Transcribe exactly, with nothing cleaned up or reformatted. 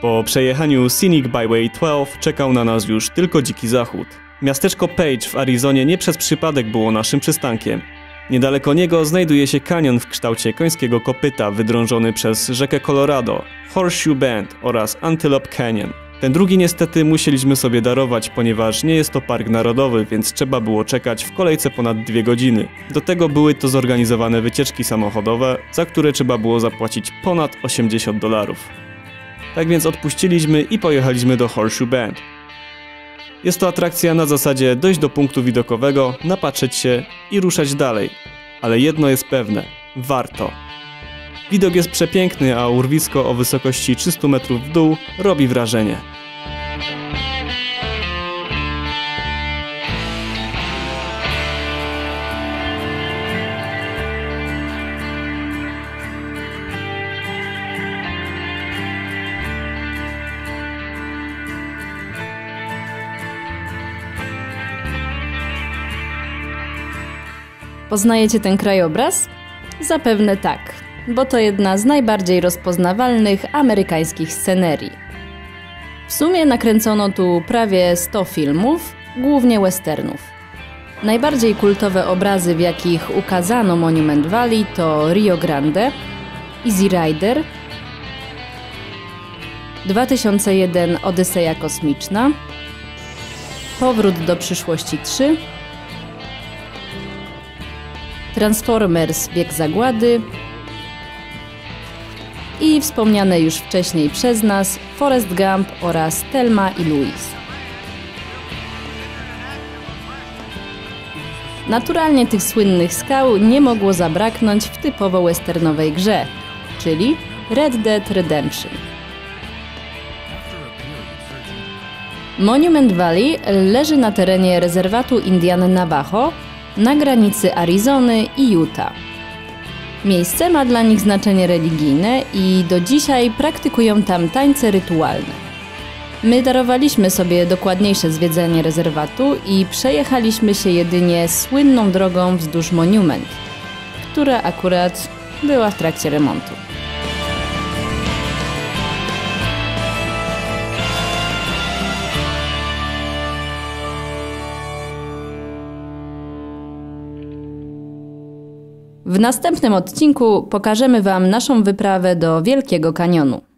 Po przejechaniu Scenic Byway dwanaście czekał na nas już tylko dziki zachód. Miasteczko Page w Arizonie nie przez przypadek było naszym przystankiem. Niedaleko niego znajduje się kanion w kształcie końskiego kopyta wydrążony przez rzekę Colorado, Horseshoe Bend oraz Antelope Canyon. Ten drugi niestety musieliśmy sobie darować, ponieważ nie jest to park narodowy, więc trzeba było czekać w kolejce ponad dwie godziny. Do tego były to zorganizowane wycieczki samochodowe, za które trzeba było zapłacić ponad osiemdziesiąt dolarów. Tak więc odpuściliśmy i pojechaliśmy do Horseshoe Bend. Jest to atrakcja na zasadzie dojść do punktu widokowego, napatrzeć się i ruszać dalej. Ale jedno jest pewne, warto. Widok jest przepiękny, a urwisko o wysokości trzysta metrów w dół robi wrażenie. Poznajecie ten krajobraz? Zapewne tak, bo to jedna z najbardziej rozpoznawalnych amerykańskich scenerii. W sumie nakręcono tu prawie sto filmów, głównie westernów. Najbardziej kultowe obrazy, w jakich ukazano Monument Valley, to Rio Grande, Easy Rider, dwa tysiące jeden Odyseja Kosmiczna, Powrót do przyszłości trzy, Transformers Bieg Zagłady i wspomniane już wcześniej przez nas Forrest Gump oraz Thelma i Louise. Naturalnie tych słynnych skał nie mogło zabraknąć w typowo westernowej grze, czyli Red Dead Redemption. Monument Valley leży na terenie rezerwatu Indian Navajo na granicy Arizony i Utah. Miejsce ma dla nich znaczenie religijne i do dzisiaj praktykują tam tańce rytualne. My darowaliśmy sobie dokładniejsze zwiedzanie rezerwatu i przejechaliśmy się jedynie słynną drogą wzdłuż Monument, która akurat była w trakcie remontu. W następnym odcinku pokażemy Wam naszą wyprawę do Wielkiego Kanionu.